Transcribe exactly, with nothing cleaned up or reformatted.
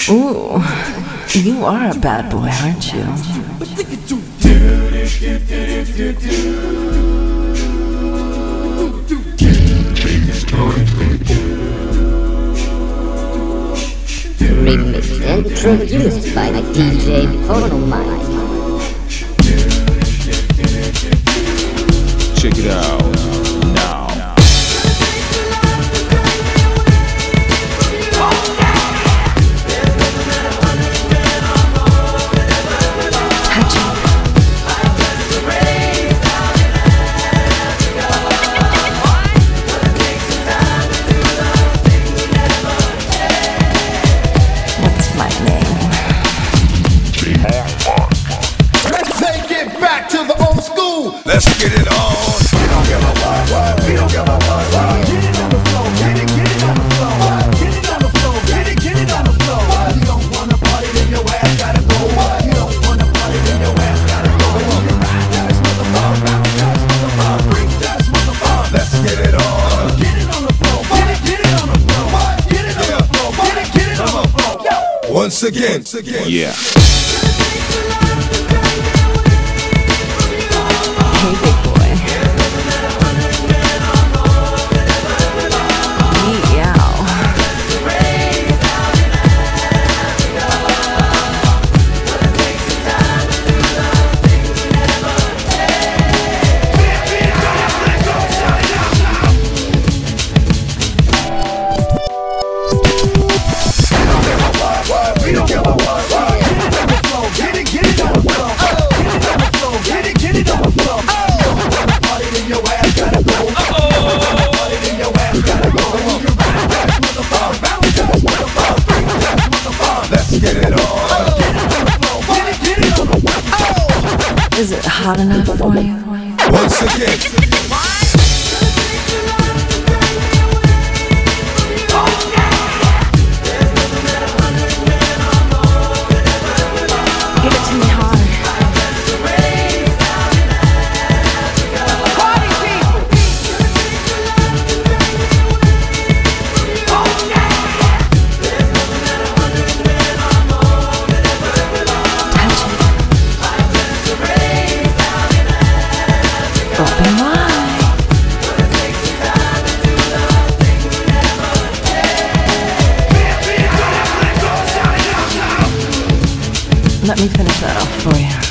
Ooh, you are a bad boy, aren't you? Remixed and produced by the D J Porno-MAIK. Check it out now. What's my name? Let's take it back to the old school. Let's get it on. We don't give a fuck. We don't give a fuck. Get it on the floor. Get it, get it on the floor. Get it on the floor. Get it, get it on the floor. You don't wanna party, then your ass gotta go. You don't wanna party, then your ass gotta go. You ride to this motherfucker, bounce to this motherfucker, freak to this motherfucker. Let's get it on. Get it on the floor. Get it, get it on the floor. Get it on the floor. Get it, get it on the floor. Once again, Once again. Yeah. Hey, big boy. Meow. We don't give a fuck. Get it, get it on the floor. Get it on the floor. Get it, get it on the floor. You don't wanna party, then your ass gotta go. Party, then your ass gotta go. You ride to this motherfucker, bounce to this motherfucker, freak to this motherfucker. Let's get it on. Get it on the floor. Get it, get it on the floor. Is it hot enough for you? Once again. Give it to me hard. Party people! Touch it. Open wide. Let me finish that off for you.